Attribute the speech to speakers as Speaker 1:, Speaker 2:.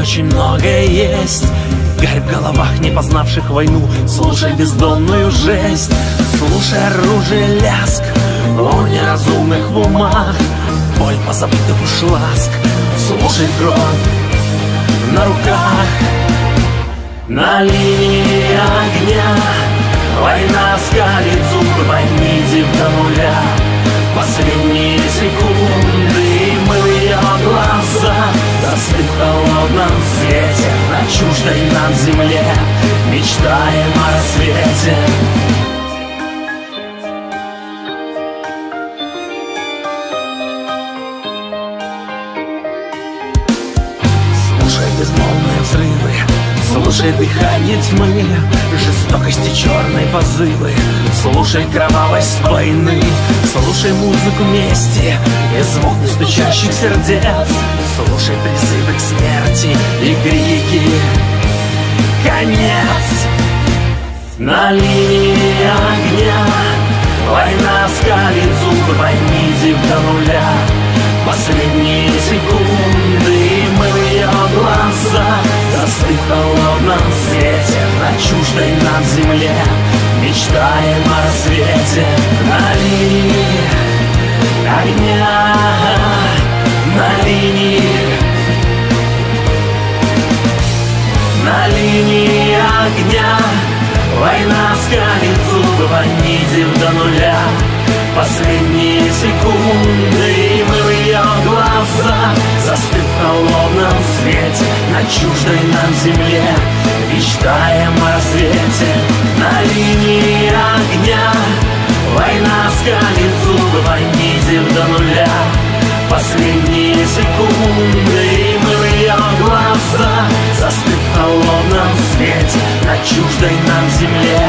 Speaker 1: очень многое есть. Гарь в головах, не познавших войну. Слушай бездонную жесть, слушай оружие лязг, о неразумных в умах, боль позабытых уж ласк. Слушай кровь на руках, на линии огня. Война скалит зубы, понизив до нуля. Последние секунды, и мы в ее глазах застыв в холодном свете на чуждой нам земле, мечтаем о рассвете. Слушай безмолвные взрывы, слушай дыхание тьмы, жестокости черной позывы. Слушай кровавость войны, слушай музыку мести и звук нестучащих сердец. Слушай призывы к смерти и крики «Конец!» На линии огня война скалит зубы, понизив до нуля. Последние секунды, и мы в ее глазах застыв в холодном свете на чуждой нам земле, мечтаем о рассвете. На линии огня, на линии огня война скалит зубы, понизив до нуля. Последние секунды, и мы в ее глазах застыв в холодном свете на чуждой нам земле, мечтаем о рассвете. На линии огня война скалит зубы, понизив до нуля. Последние секунды, и мы в ее глазах застыв в холодном свете на чуждой нам земле,